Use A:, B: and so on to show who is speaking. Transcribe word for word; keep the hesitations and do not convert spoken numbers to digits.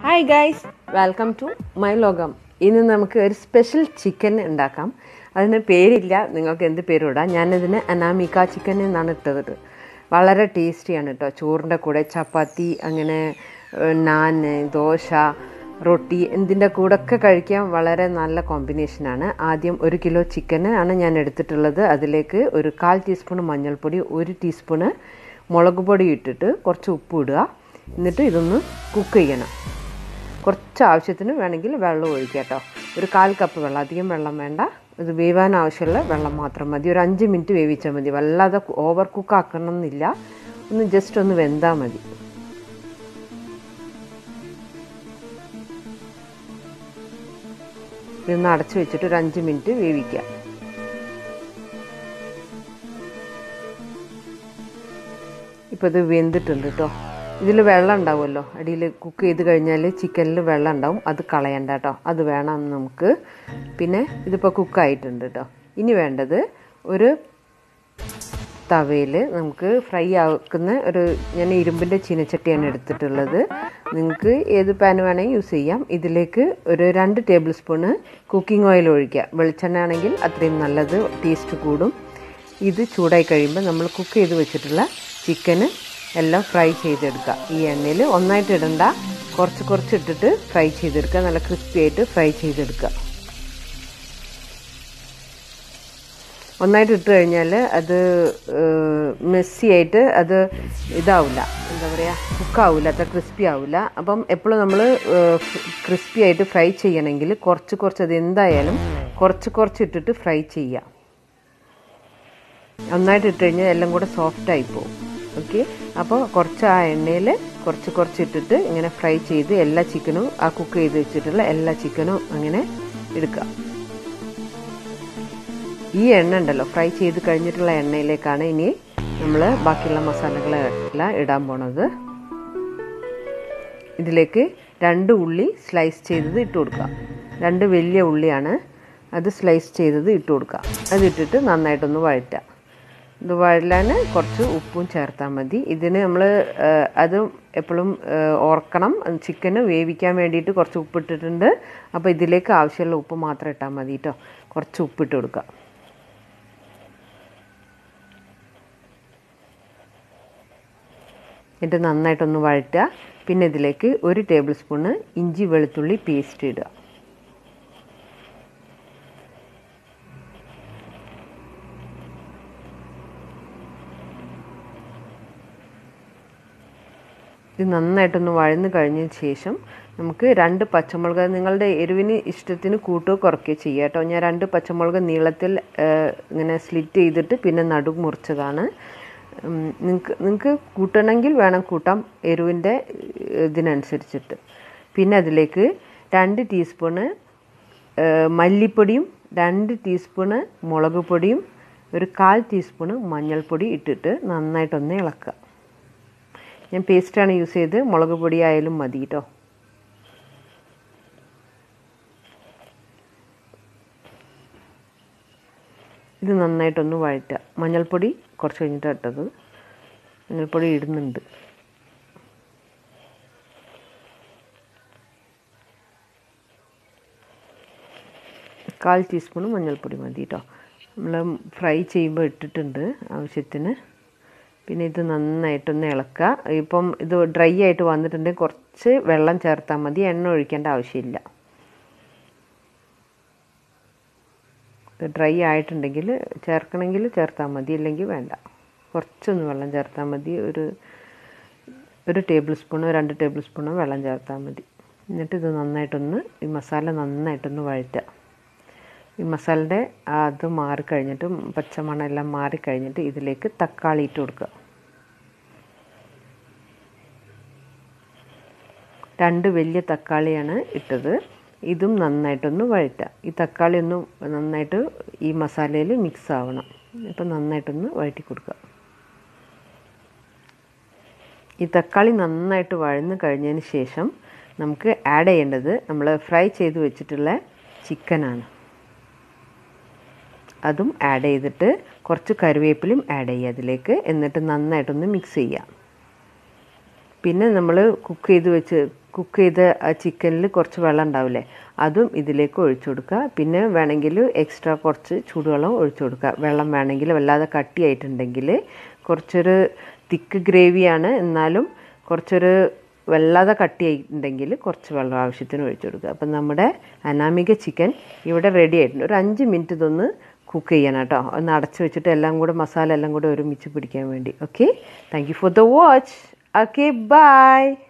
A: Hi guys, welcome to my ലോകം. ഇന്ന് നമുക്ക് ഒരു സ്പെഷ്യൽ ചിക്കൻ ഉണ്ടാക്കാം. അതിന് പേരില്ല, നിങ്ങൾക്ക് എന്ത് പേരും ഇടാം. ഞാനതിന് അനാമിക ചിക്കൻ എന്നാണ് ഇട്ടത്. വളരെ ടേസ്റ്റിയാണ് കേട്ടോ. ചോറിൻ്റെ കൂടെ ചപ്പാത്തി, അങ്ങനെ നാൻ, ദോശ, റൊട്ടി എന്തിൻ്റെ കൂടെ ഒക്കെ കഴിക്കാൻ വളരെ നല്ല കോമ്പിനേഷനാണ്. ആദ്യം ഒരു കിലോ ചിക്കന് ആണ് ഞാൻ എടുത്തിട്ടുള്ളത്. അതിലേക്ക് ഒരു കാൽ ടീസ്പൂൺ മഞ്ഞൾപ്പൊടി, ഒരു ടീസ്പൂണ് മുളക് പൊടി ഇട്ടിട്ട് കുറച്ച് ഉപ്പ് ഇടുക. എന്നിട്ട് ഇതൊന്ന് കുക്ക് ചെയ്യണം. കുറച്ച് ആവശ്യത്തിന് വേണമെങ്കിൽ വെള്ളം ഒഴിക്കുക കേട്ടോ. ഒരു കാൽ കപ്പ് വെള്ളം, അധികം വെള്ളം വേണ്ട. ഇത് വേവാൻ ആവശ്യമുള്ള വെള്ളം മാത്രം മതി. ഒരു അഞ്ച് മിനിറ്റ് വേവിച്ചാൽ മതി. വല്ലാതെ ഓവർ കുക്ക് ആക്കണം എന്നില്ല, ഒന്ന് ജസ്റ്റ് ഒന്ന് വെന്താൽ മതി. ഇതൊന്ന് അടച്ചു വെച്ചിട്ട് ഒരു അഞ്ച് മിനിറ്റ് വേവിക്കുക. ഇപ്പോൾ ഇത് വെന്തിട്ടുണ്ട് കേട്ടോ. ഇതിൽ വെള്ളം ഉണ്ടാവുമല്ലോ, അടിയിൽ കുക്ക് ചെയ്ത് കഴിഞ്ഞാൽ ചിക്കനിൽ വെള്ളം ഉണ്ടാവും. അത് കളയണ്ട കേട്ടോ, അത് വേണം നമുക്ക്. പിന്നെ ഇതിപ്പോൾ കുക്കായിട്ടുണ്ട് കേട്ടോ. ഇനി വേണ്ടത് ഒരു തവയിൽ നമുക്ക് ഫ്രൈ ആക്കുന്ന ഒരു, ഞാൻ ഇരുമ്പിൻ്റെ ചീനച്ചട്ടിയാണ് എടുത്തിട്ടുള്ളത്. നിങ്ങൾക്ക് ഏത് പാൻ വേണമെങ്കിൽ യൂസ് ചെയ്യാം. ഇതിലേക്ക് ഒരു രണ്ട് ടേബിൾ സ്പൂണ് കുക്കിംഗ് ഓയിൽ ഒഴിക്കുക. വെളിച്ചെണ്ണ ആണെങ്കിൽ അത്രയും നല്ലത്, ടേസ്റ്റ് കൂടും. ഇത് ചൂടായി കഴിയുമ്പോൾ നമ്മൾ കുക്ക് ചെയ്ത് വെച്ചിട്ടുള്ള ചിക്കന് എല്ലാം ഫ്രൈ ചെയ്തെടുക്കുക. ഈ എണ്ണയിൽ ഒന്നായിട്ട് ഇടണ്ട, കുറച്ച് കുറച്ച് ഇട്ടിട്ട് ഫ്രൈ ചെയ്തെടുക്കുക. നല്ല ക്രിസ്പി ആയിട്ട് ഫ്രൈ ചെയ്തെടുക്കുക. ഒന്നായിട്ട് ഇട്ട് കഴിഞ്ഞാൽ അത് മെസ്സി ആയിട്ട് അത് ഇതാവില്ല, എന്താ പറയുക, കുക്കാവില്ല, അത്ര ക്രിസ്പി ആവില്ല. അപ്പം എപ്പോഴും നമ്മൾ ക്രിസ്പി ആയിട്ട് ഫ്രൈ ചെയ്യണമെങ്കിൽ കുറച്ച് കുറച്ച്, അത് എന്തായാലും കുറച്ച് കുറച്ച് ഇട്ടിട്ട് ഫ്രൈ ചെയ്യുക. ഒന്നായിട്ട് ഇട്ട് കഴിഞ്ഞാൽ എല്ലാം കൂടെ സോഫ്റ്റായി പോകും. ഓക്കെ, അപ്പോൾ കുറച്ച് ആ എണ്ണയിൽ കുറച്ച് കുറച്ച് ഇട്ടിട്ട് ഇങ്ങനെ ഫ്രൈ ചെയ്ത് എല്ലാ ചിക്കനും, ആ കുക്ക് ചെയ്ത് വെച്ചിട്ടുള്ള എല്ലാ ചിക്കനും അങ്ങനെ എടുക്കുക. ഈ എണ്ണ ഉണ്ടല്ലോ, ഫ്രൈ ചെയ്ത് കഴിഞ്ഞിട്ടുള്ള എണ്ണയിലേക്കാണ് ഇനി നമ്മൾ ബാക്കിയുള്ള മസാലകളെല്ലാം ഇടാൻ പോണത്. ഇതിലേക്ക് രണ്ട് ഉള്ളി സ്ലൈസ് ചെയ്തത് ഇട്ട് കൊടുക്കുക. രണ്ട് വലിയ ഉള്ളിയാണ്, അത് സ്ലൈസ് ചെയ്തത് ഇട്ട് കൊടുക്കുക. അതിട്ടിട്ട് നന്നായിട്ടൊന്ന് വഴറ്റുക. ഇത് വഴലാൻ കുറച്ച് ഉപ്പും ചേർത്താൽ മതി. ഇതിന് നമ്മൾ അത് എപ്പോഴും ഓർക്കണം, ചിക്കന് വേവിക്കാൻ വേണ്ടിയിട്ട് കുറച്ച് ഉപ്പിട്ടിട്ടുണ്ട്. അപ്പോൾ ഇതിലേക്ക് ആവശ്യമുള്ള ഉപ്പ് മാത്രം ഇട്ടാൽ മതി കേട്ടോ. കുറച്ച് ഉപ്പിട്ട് കൊടുക്കുക. എന്നിട്ട് നന്നായിട്ടൊന്ന് വഴറ്റുക. പിന്നെ ഇതിലേക്ക് ഒരു ടേബിൾ സ്പൂണ് ഇഞ്ചി വെളുത്തുള്ളി പേസ്റ്റ് ഇടുക. ഇത് നന്നായിട്ടൊന്ന് വഴന്ന് കഴിഞ്ഞതിന് ശേഷം നമുക്ക് രണ്ട് പച്ചമുളക്, നിങ്ങളുടെ എരിവിന് ഇഷ്ടത്തിന് കൂട്ടുകയോ കുറയ്ക്കുകയോ ചെയ്യുക കേട്ടോ. ഞാൻ രണ്ട് പച്ചമുളക് നീളത്തിൽ ഇങ്ങനെ സ്ലിറ്റ് ചെയ്തിട്ട് പിന്നെ നടു മുറിച്ചതാണ്. നിങ്ങൾക്ക് നിങ്ങൾക്ക് കൂട്ടണമെങ്കിൽ വേണം കൂട്ടാം, എരിവിൻ്റെ ഇതിനനുസരിച്ചിട്ട്. പിന്നെ അതിലേക്ക് രണ്ട് ടീസ്പൂണ് മല്ലിപ്പൊടിയും രണ്ട് ടീസ്പൂണ് മുളക് പൊടിയും ഒരു കാൽ ടീസ്പൂണ് മഞ്ഞൾപ്പൊടി ഇട്ടിട്ട് നന്നായിട്ടൊന്ന് ഇളക്കുക. ഞാൻ പേസ്റ്റാണ് യൂസ് ചെയ്ത്, മുളക് പൊടി ആയാലും മതി കേട്ടോ. ഇത് നന്നായിട്ടൊന്ന് വഴറ്റുക. മഞ്ഞൾപ്പൊടി കുറച്ച് കഴിഞ്ഞിട്ട് ഇട്ടത്, മഞ്ഞൾപ്പൊടി ഇടുന്നുണ്ട്. കാൽ ടീസ്പൂൺ മഞ്ഞൾപ്പൊടി മതി കേട്ടോ. നമ്മൾ ഫ്രൈ ചെയ്യുമ്പോൾ ഇട്ടിട്ടുണ്ട് ആവശ്യത്തിന്. പിന്നെ ഇത് നന്നായിട്ടൊന്ന് ഇളക്കുക. ഇപ്പം ഇത് ഡ്രൈ ആയിട്ട് വന്നിട്ടുണ്ടെങ്കിൽ കുറച്ച് വെള്ളം ചേർത്താൽ മതി, എണ്ണ ഒഴിക്കേണ്ട ആവശ്യമില്ല. ഇത് ഡ്രൈ ആയിട്ടുണ്ടെങ്കിൽ ചേർക്കണമെങ്കിൽ ചേർത്താൽ മതി, ഇല്ലെങ്കിൽ വേണ്ട. കുറച്ചൊന്ന് വെള്ളം ചേർത്താൽ മതി. ഒരു ഒരു ടേബിൾ സ്പൂണോ രണ്ട് ടേബിൾ സ്പൂണോ വെള്ളം ചേർത്താൽ മതി. എന്നിട്ട് ഇത് നന്നായിട്ടൊന്ന്, ഈ മസാല നന്നായിട്ടൊന്ന് വഴറ്റുക. ഈ മസാലയുടെ അത് മാറിക്കഴിഞ്ഞിട്ട്, പച്ചമണം എല്ലാം മാറിക്കഴിഞ്ഞിട്ട് ഇതിലേക്ക് തക്കാളി ഇട്ട് കൊടുക്കുക. രണ്ട് വലിയ തക്കാളിയാണ് ഇട്ടത്. ഇതും നന്നായിട്ടൊന്ന് വഴറ്റുക. ഈ തക്കാളി ഒന്ന് നന്നായിട്ട് ഈ മസാലയിൽ മിക്സ് ആവണം. അപ്പം നന്നായിട്ടൊന്ന് വഴറ്റി കൊടുക്കുക. ഈ തക്കാളി നന്നായിട്ട് വഴന്ന് കഴിഞ്ഞതിന് ശേഷം നമുക്ക് ആഡ് ചെയ്യേണ്ടത് നമ്മൾ ഫ്രൈ ചെയ്ത് വെച്ചിട്ടുള്ള ചിക്കനാണ്. അതും ആഡ് ചെയ്തിട്ട് കുറച്ച് കറിവേപ്പിലയും ആഡ് ചെയ്യുക അതിലേക്ക്. എന്നിട്ട് നന്നായിട്ടൊന്ന് മിക്സ് ചെയ്യുക. പിന്നെ നമ്മൾ കുക്ക് ചെയ്ത് വെച്ച് കുക്ക് ചെയ്ത ചിക്കനിൽ കുറച്ച് വെള്ളം ഉണ്ടാവില്ലേ, അതും ഇതിലേക്ക് ഒഴിച്ചു കൊടുക്കുക. പിന്നെ വേണമെങ്കിൽ എക്സ്ട്രാ കുറച്ച് ചൂടുവെള്ളം ഒഴിച്ചു കൊടുക്കുക. വെള്ളം വേണമെങ്കിൽ വല്ലാതെ കട്ടിയായിട്ടുണ്ടെങ്കിൽ, കുറച്ചൊരു തിക്ക് ഗ്രേവിയാണ് എന്നാലും കുറച്ചൊരു വല്ലാതെ കട്ടിയായിട്ടുണ്ടെങ്കിൽ കുറച്ച് വെള്ളം ആവശ്യത്തിന് ഒഴിച്ചു കൊടുക്കുക. അപ്പം നമ്മുടെ അനാമിക ചിക്കൻ ഇവിടെ റെഡി ആയിട്ടുണ്ട്. ഒരു അഞ്ച് മിനിറ്റ് ഇതൊന്ന് കുക്ക് ചെയ്യണം കേട്ടോ. ഒന്ന് അടച്ചു വെച്ചിട്ട് എല്ലാം കൂടെ മസാല എല്ലാം കൂടെ ഒരുമിച്ച് പിടിക്കാൻ വേണ്ടി. Okay, thank you for the watch. Okay, by.